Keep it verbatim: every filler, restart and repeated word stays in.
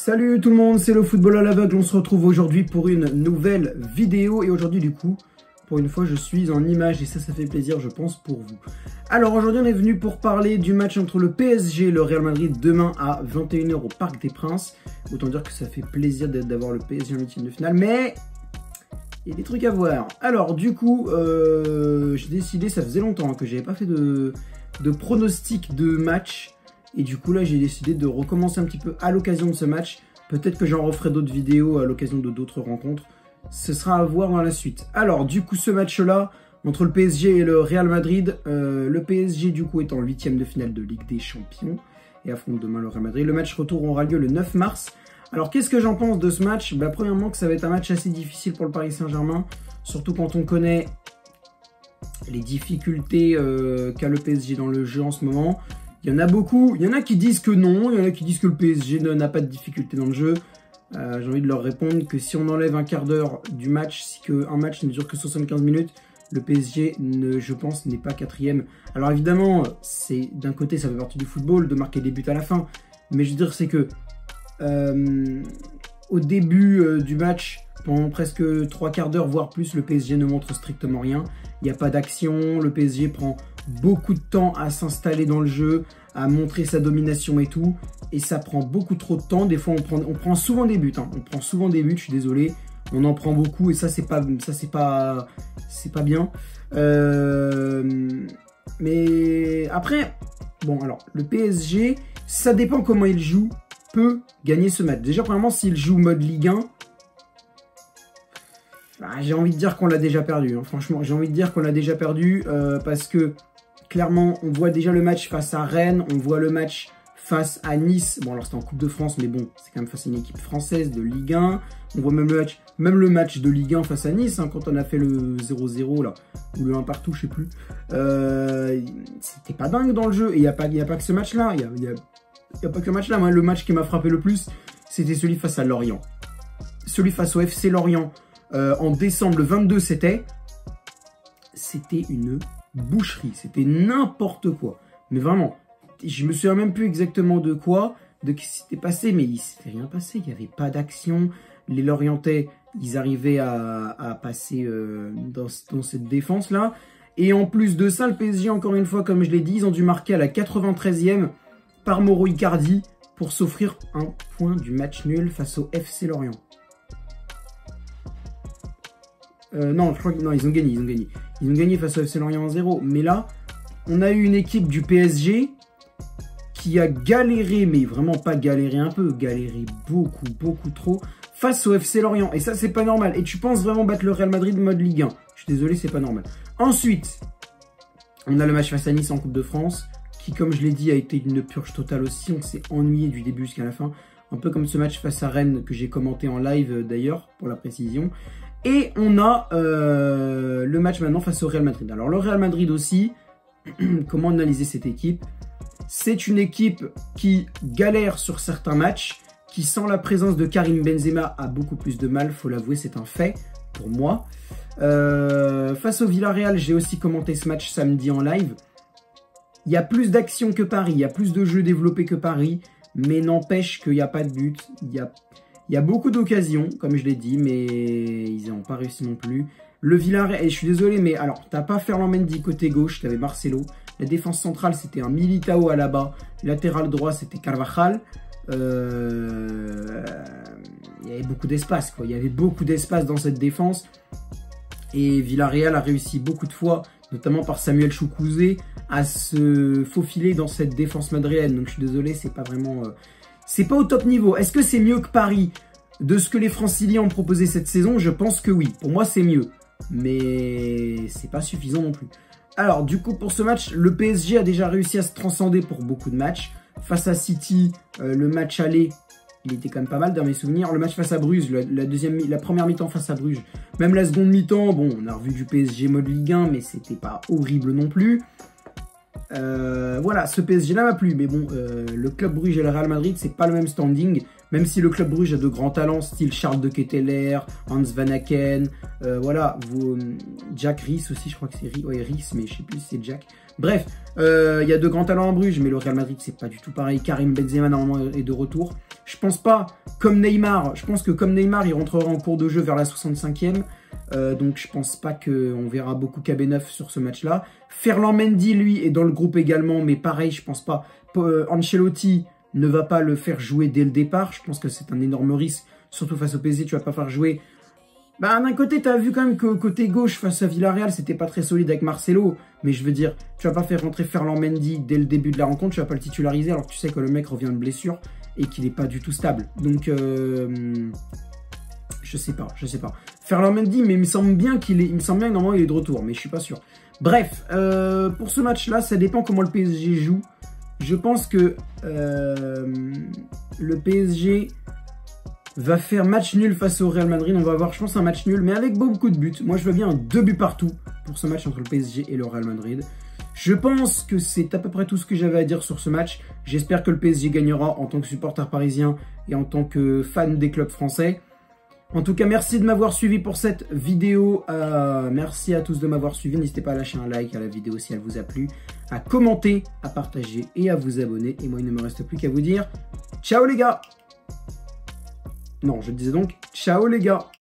Salut tout le monde, c'est le football à l'aveugle. On se retrouve aujourd'hui pour une nouvelle vidéo. Et aujourd'hui du coup, pour une fois, je suis en image et ça, ça fait plaisir, je pense, pour vous. Alors aujourd'hui, on est venu pour parler du match entre le P S G et le Real Madrid demain à vingt et une heures au Parc des Princes. Autant dire que ça fait plaisir d'avoir le P S G en huitième de finale, mais il y a des trucs à voir. Alors du coup, euh, j'ai décidé, ça faisait longtemps hein, que j'avais pas fait de, de pronostic de match. Et du coup là j'ai décidé de recommencer un petit peu à l'occasion de ce match. Peut-être que j'en referai d'autres vidéos à l'occasion de d'autres rencontres. Ce sera à voir dans la suite. Alors du coup ce match là entre le P S G et le Real Madrid. Euh, le P S G du coup est en huitième de finale de Ligue des Champions. Et affronte demain le Real Madrid. Le match retour aura lieu le neuf mars. Alors qu'est-ce que j'en pense de ce match? Bah premièrement que ça va être un match assez difficile pour le Paris Saint-Germain. Surtout quand on connaît les difficultés euh, qu'a le P S G dans le jeu en ce moment. Il y en a beaucoup, il y en a qui disent que non, il y en a qui disent que le P S G n'a pas de difficulté dans le jeu. Euh, J'ai envie de leur répondre que si on enlève un quart d'heure du match, si que un match ne dure que soixante-quinze minutes, le P S G, ne, je pense, n'est pas quatrième. Alors évidemment, c'est d'un côté, ça fait partie du football, de marquer des buts à la fin. Mais je veux dire, c'est que euh, au début euh, du match, pendant presque trois quarts d'heure, voire plus, le P S G ne montre strictement rien. Il n'y a pas d'action, le P S G prend beaucoup de temps à s'installer dans le jeu, à montrer sa domination et tout, et ça prend beaucoup trop de temps. Des fois on prend, on prend souvent des buts, hein. on prend souvent des buts, je suis désolé, on en prend beaucoup et ça c'est pas, ça c'est pas, c'est pas bien. Euh, mais après, bon alors le P S G, ça dépend comment il joue, peut gagner ce match. Déjà premièrement s'il joue mode Ligue un, bah, j'ai envie de dire qu'on l'a déjà perdu, hein. Franchement j'ai envie de dire qu'on l'a déjà perdu euh, parce que clairement, on voit déjà le match face à Rennes, on voit le match face à Nice. Bon, alors c'était en Coupe de France, mais bon, c'est quand même face à une équipe française de Ligue un. On voit même le match, même le match de Ligue un face à Nice, hein, quand on a fait le zéro zéro, là, ou le un partout, je sais plus. Euh, c'était pas dingue dans le jeu. Et il n'y a, a pas que ce match-là. Il n'y a, y a, y a pas que le match-là. Moi, le match qui m'a frappé le plus, c'était celui face à Lorient. Celui face au F C Lorient, euh, en décembre, le vingt-deux, c'était... C'était une... boucherie, c'était n'importe quoi. Mais vraiment, je me souviens même plus exactement de quoi, de ce qui s'était passé, mais il s'était rien passé, il n'y avait pas d'action. Les Lorientais, ils arrivaient à, à passer euh, dans, dans cette défense-là. Et en plus de ça, le P S G, encore une fois, comme je l'ai dit, ils ont dû marquer à la quatre-vingt-treizième par Mauro Icardi pour s'offrir un point du match nul face au F C Lorient. Euh, non, je crois que non, ils ont gagné, ils ont gagné. Ils ont gagné face au F C Lorient un zéro. Mais là, on a eu une équipe du P S G qui a galéré, mais vraiment pas galéré un peu, galéré beaucoup, beaucoup trop, face au F C Lorient. Et ça, c'est pas normal. Et tu penses vraiment battre le Real Madrid mode Ligue un. Je suis désolé, c'est pas normal. Ensuite, on a le match face à Nice en Coupe de France, qui, comme je l'ai dit, a été une purge totale aussi. On s'est ennuyé du début jusqu'à la fin. Un peu comme ce match face à Rennes que j'ai commenté en live d'ailleurs, pour la précision. Et on a euh, le match maintenant face au Real Madrid. Alors le Real Madrid aussi, comment analyser cette équipe? C'est une équipe qui galère sur certains matchs, qui sans la présence de Karim Benzema a beaucoup plus de mal, faut l'avouer, c'est un fait pour moi. Euh, face au Villarreal, j'ai aussi commenté ce match samedi en live. Il y a plus d'action que Paris, il y a plus de jeux développés que Paris, mais n'empêche qu'il n'y a pas de but, il y a... Il y a beaucoup d'occasions, comme je l'ai dit, mais ils n'ont pas réussi non plus. Le Villarreal, et je suis désolé, mais alors, t'as pas Ferland Mendy côté gauche, t'avais Marcelo. La défense centrale, c'était un Militao à la bas. Latéral droit, c'était Carvajal. Euh... Il y avait beaucoup d'espace, quoi. Il y avait beaucoup d'espace dans cette défense. Et Villarreal a réussi beaucoup de fois, notamment par Samuel Chukwueze, à se faufiler dans cette défense madrienne. Donc je suis désolé, c'est pas vraiment... Euh... C'est pas au top niveau. Est-ce que c'est mieux que Paris? De ce que les Franciliens ont proposé cette saison, je pense que oui. Pour moi, c'est mieux. Mais c'est pas suffisant non plus. Alors, du coup, pour ce match, le P S G a déjà réussi à se transcender pour beaucoup de matchs. Face à City, euh, le match aller, il était quand même pas mal dans mes souvenirs. Le match face à Bruges, la, la, deuxième, la première mi-temps face à Bruges. Même la seconde mi-temps, bon, on a revu du P S G mode Ligue un, mais c'était pas horrible non plus. Euh, voilà, ce P S G là m'a plu, mais bon, euh, le Club Bruges et le Real Madrid, c'est pas le même standing, même si le Club Bruges a de grands talents, style Charles de Ketteler, Hans Van Aken, euh, voilà, vous, Jack Rhys aussi, je crois que c'est ouais, Rhys, mais je sais plus si c'est Jack. Bref, il euh, y a de grands talents à Bruges, mais le Real Madrid, c'est pas du tout pareil. Karim Benzema, normalement, est de retour. Je pense pas, comme Neymar, je pense que comme Neymar, il rentrera en cours de jeu vers la soixante-cinquième. Euh, donc je pense pas qu'on verra beaucoup K B neuf sur ce match-là. Ferland Mendy, lui, est dans le groupe également, mais pareil, je pense pas. Euh, Ancelotti ne va pas le faire jouer dès le départ. Je pense que c'est un énorme risque, surtout face au P S G, tu vas pas faire jouer... Bah, d'un côté, tu as vu quand même que côté gauche, face à Villarreal, c'était pas très solide avec Marcelo. Mais je veux dire, tu vas pas faire rentrer Ferland Mendy dès le début de la rencontre, tu vas pas le titulariser alors que tu sais que le mec revient de blessure et qu'il est pas du tout stable. Donc, euh, je sais pas, je sais pas. Ferland Mendy, mais il me semble bien qu'il est, il me semble bien que normalement il est de retour, mais je suis pas sûr. Bref, euh, pour ce match-là, ça dépend comment le P S G joue. Je pense que euh, le P S G va faire match nul face au Real Madrid. On va avoir, je pense, un match nul, mais avec beaucoup de buts. Moi, je veux bien un deux buts partout pour ce match entre le P S G et le Real Madrid. Je pense que c'est à peu près tout ce que j'avais à dire sur ce match. J'espère que le P S G gagnera en tant que supporter parisien et en tant que fan des clubs français. En tout cas, merci de m'avoir suivi pour cette vidéo. Euh, merci à tous de m'avoir suivi. N'hésitez pas à lâcher un like à la vidéo si elle vous a plu, à commenter, à partager et à vous abonner. Et moi, il ne me reste plus qu'à vous dire ciao les gars. Non, je disais donc ciao les gars.